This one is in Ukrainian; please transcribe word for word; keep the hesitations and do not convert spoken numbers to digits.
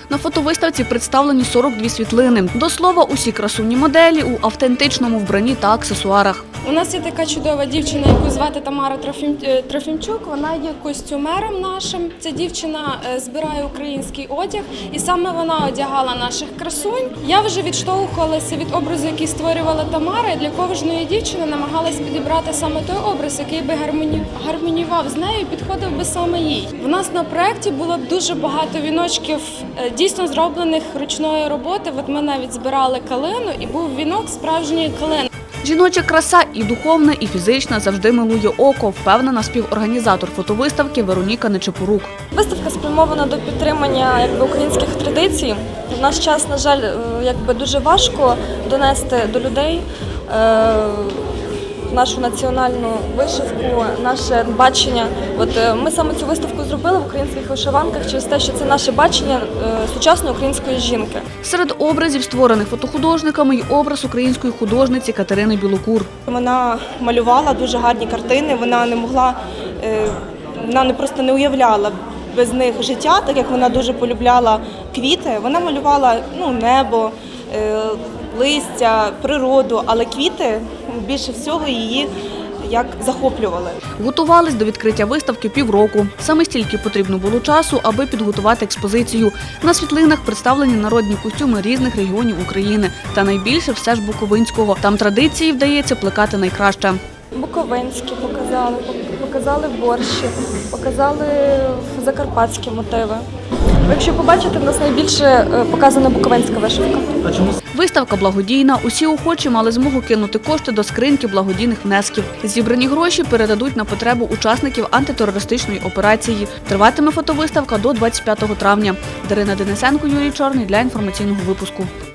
На фотовиставці представлені сорок дві світлини. До слова, усі красуні моделі у автентичному вбранні та аксесуарах. У нас є така чудова дівчина, яку звати Тамара Трофім... Трофімчук. Вона є костюмером нашим. Ця дівчина збирає український одяг, і саме вона одягала наших красунь. Я вже відштовхувалася від образу, який створювала Тамара, і для кожної дівчини намагалась підібрати саме той образ, який би гармоні... гармоніював з нею і підходив би саме їй. В нас на проєкті було дуже багато віночків, дійсно зроблених ручної роботи. От ми навіть збирали калину, і був вінок справжньої калини. Жіноча краса і духовна, і фізична завжди милує око, впевнена співорганізатор фотовиставки Вероніка Нечепорук. Виставка спрямована до підтримання якби, українських традицій. В наш час, на жаль, якби, дуже важко донести до людей е, нашу національну вишивку, наше бачення. От, ми саме цю виставку зробили в українських вишиванках через те, що це наше бачення е, сучасної української жінки. Серед образів, створених фотохудожниками, й образ української художниці Катерини Білокур. Вона малювала дуже гарні картини, вона не могла, е, вона не просто не уявляла без них життя, так як вона дуже полюбляла квіти. Вона малювала ну, небо, е, листя, природу, але квіти більше всього її як захоплювали. Готувались до відкриття виставки півроку. Саме стільки потрібно було часу, аби підготувати експозицію. На світлинах представлені народні костюми різних регіонів України. Та найбільше все ж буковинського. Там традиції вдається плекати найкраще. Буковинські показали, показали борщі, показали закарпатські мотиви. Якщо побачите, в нас найбільше показана буковинська вишивка. Виставка благодійна. Усі охочі мали змогу кинути кошти до скриньки благодійних внесків. Зібрані гроші передадуть на потребу учасників антитерористичної операції. Триватиме фотовиставка до двадцять п'ятого травня. Дарина Денисенко, Юрій Чорний для інформаційного випуску.